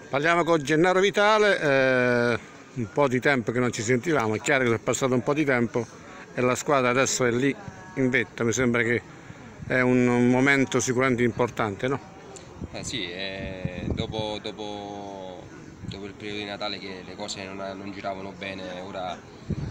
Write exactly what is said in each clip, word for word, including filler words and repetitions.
Parliamo con Gennaro Vitale, eh, un po' di tempo che non ci sentivamo, è chiaro che è passato un po' di tempo e la squadra adesso è lì in vetta, mi sembra che è un, un momento sicuramente importante, no? Eh sì, eh, dopo, dopo, dopo il periodo di Natale che le cose non, non giravano bene, ora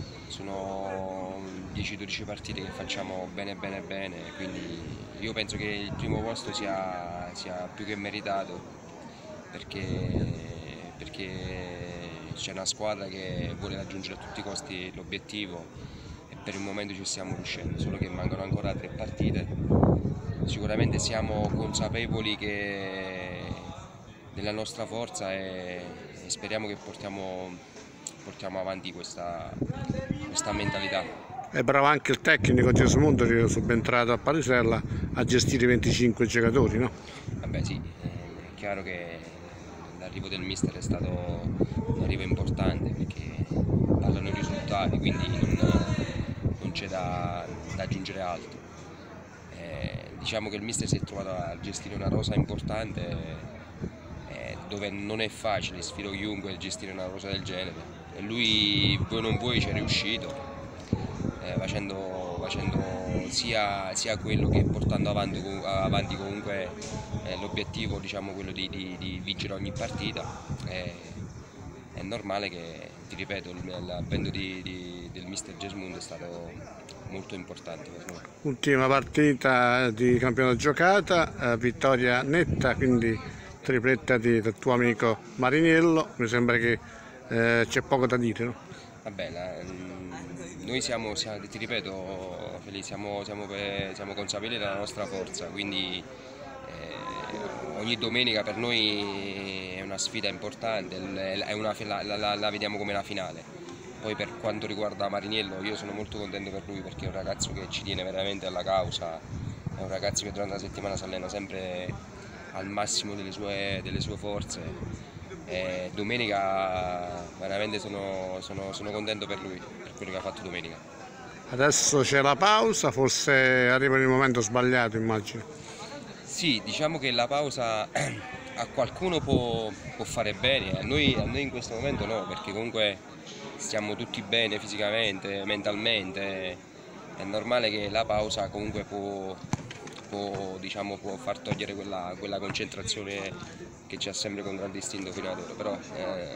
sono dieci dodici partite che facciamo bene bene bene, quindi io penso che il primo posto sia, sia più che meritato. Perché, perché c'è una squadra che vuole raggiungere a tutti i costi l'obiettivo e per il momento ci stiamo riuscendo, solo che mancano ancora tre partite. Sicuramente siamo consapevoli che della nostra forza e, e speriamo che portiamo, portiamo avanti questa, questa mentalità. È bravo anche il tecnico Gesmundo che è subentrato a Parisella a gestire venticinque giocatori, no? Vabbè sì, è chiaro che l'arrivo del mister è stato un arrivo importante perché parlano i risultati, quindi non, non c'è da, da aggiungere altro. Eh, diciamo che il mister si è trovato a gestire una rosa importante eh, dove non è facile, sfido chiunque gestire una rosa del genere e lui vuoi non vuoi ci è riuscito eh, facendo, facendo sia, sia quello che portando avanti, avanti comunque eh, l'obiettivo, diciamo, quello di, di, di vincere ogni partita. È, è normale che, ti ripeto, l'avvento di, di, del mister Gesmundo è stato molto importante per noi. Ultima partita di campionato giocata, eh, vittoria netta, quindi tripletta di, del tuo amico Mariniello, mi sembra che eh, c'è poco da dire, no? Vabbè, la, noi siamo, siamo, ti ripeto, Felice, siamo, siamo, siamo consapevoli della nostra forza, quindi eh, ogni domenica per noi è una sfida importante, è una, la, la, la vediamo come una finale. Poi per quanto riguarda Mariniello io sono molto contento per lui perché è un ragazzo che ci tiene veramente alla causa, è un ragazzo che durante la settimana si allena sempre al massimo delle sue, delle sue forze. E domenica veramente sono, sono, sono contento per lui, per quello che ha fatto domenica. Adesso c'è la pausa, forse arriva nel momento sbagliato, immagino. Sì, diciamo che la pausa a qualcuno può, può fare bene, a noi, a noi in questo momento no, perché comunque stiamo tutti bene fisicamente, mentalmente, è normale che la pausa comunque può, può, diciamo, può far togliere quella, quella concentrazione che ci ha sempre contraddistinto fino ad ora, però eh,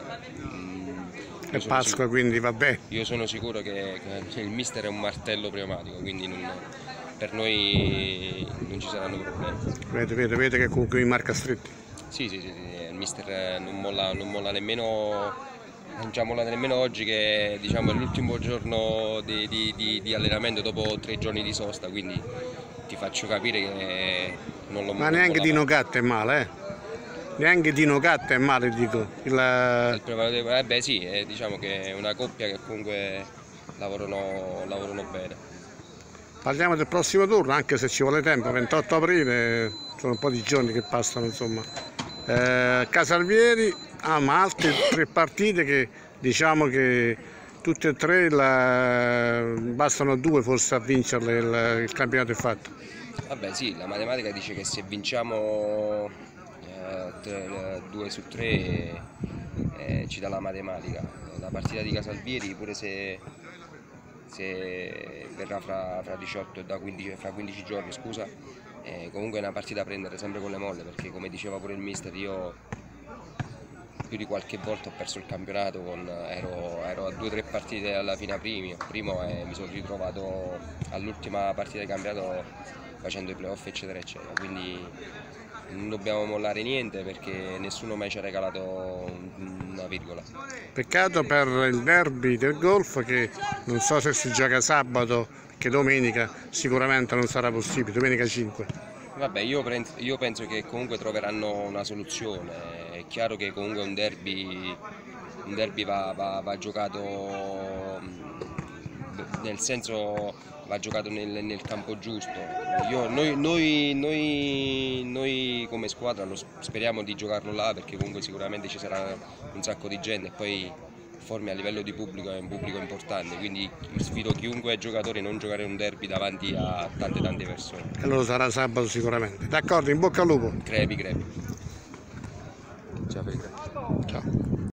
è Pasqua sicuro, quindi va bene. Io sono sicuro che, che il mister è un martello pneumatico, quindi non, per noi non ci saranno problemi. Vedete, vedete, vedete che comunque mi marca stretti. Sì, sì, sì, sì, il mister non molla, non molla nemmeno, non ci ha mollato nemmeno oggi che, diciamo, è l'ultimo giorno di, di, di, di allenamento dopo tre giorni di sosta, quindi ti faccio capire che non l'ho. Ma neanche di Nogatta è male, eh? Neanche Dino Gatta è male, dico. Il, il preparatore, eh beh sì, eh, diciamo che è una coppia che comunque lavorano, lavorano bene. Parliamo del prossimo turno, anche se ci vuole tempo, ventotto aprile, sono un po' di giorni che passano, insomma. Eh, Casalvieri, ah, ma altre tre partite che diciamo che tutte e tre la, bastano due forse a vincerle, il, il campionato è fatto. Vabbè sì, la matematica dice che se vinciamo due su tre eh, ci dà la matematica. La partita di Casalvieri, pure se, se verrà fra, fra diciotto da quindici, fra quindici giorni, scusa, eh, comunque è una partita da prendere sempre con le molle, perché come diceva pure il mister, io più di qualche volta ho perso il campionato, con, ero, ero a due o tre partite alla fine primi, primo e mi sono ritrovato all'ultima partita di campionato facendo i playoff eccetera eccetera, quindi non dobbiamo mollare niente perché nessuno mai ci ha regalato una virgola. Peccato per il derby del golf che non so se si gioca sabato, che domenica sicuramente non sarà possibile, domenica cinque. Vabbè, io, io penso che comunque troveranno una soluzione, è chiaro che comunque un derby, un derby va, va, va giocato nel senso va giocato nel, nel campo giusto. Io, noi, noi, noi, noi come squadra lo speriamo di giocarlo là perché comunque sicuramente ci sarà un sacco di gente e poi Formi a livello di pubblico è un pubblico importante, quindi sfido chiunque giocatore a non giocare un derby davanti a tante tante persone. E lo sarà sabato sicuramente. D'accordo, in bocca al lupo. Crepi, crepi. Ciao Fede. Ciao.